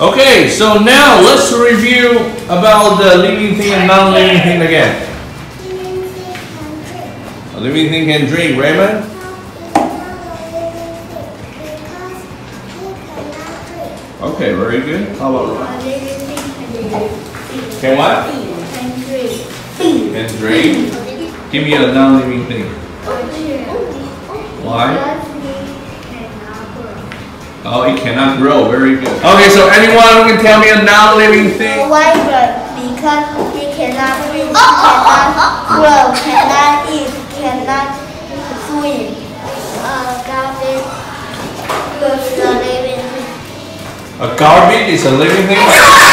Okay, so now let's review about the living thing and non-living thing again. A living thing can drink, Raymond? Okay, very good. How about Ron? Can what? Can drink. Give me a non-living thing. Why? Oh, it cannot grow. Very good. Okay, so anyone who can tell me a non-living thing? Why? Because it cannot breathe, cannot grow, cannot eat, cannot swim. Garbage is a living thing. A garbage is a living thing?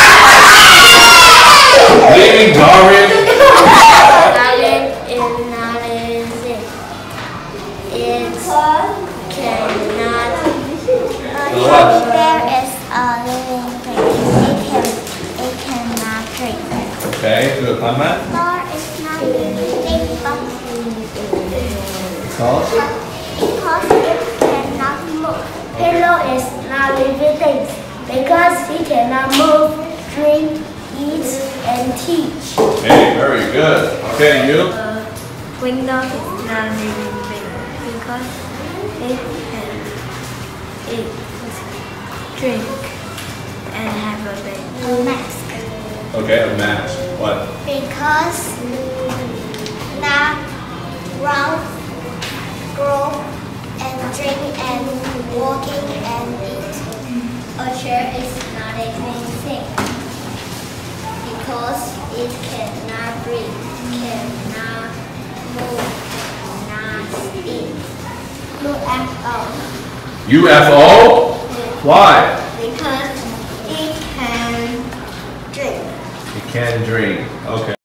Living garbage? Garbage is not a living thing. It cannot. What? There is a living thing. It cannot drink. Okay, good. Ahmad? Car is not living thing, Because? because it cannot move. Pillow is not living thing because he cannot move, drink, eat, and teach. Okay, very good. Okay, you? Window is not living thing because it can eat, drink, and have a baby. A mask. Okay, a mask. What? Because not round, grow, and drink, and walking, and eat. A chair is not a living thing because it cannot breathe, cannot move, not eat. UFO. UFO? Why? Because it can drink. It can drink. Okay.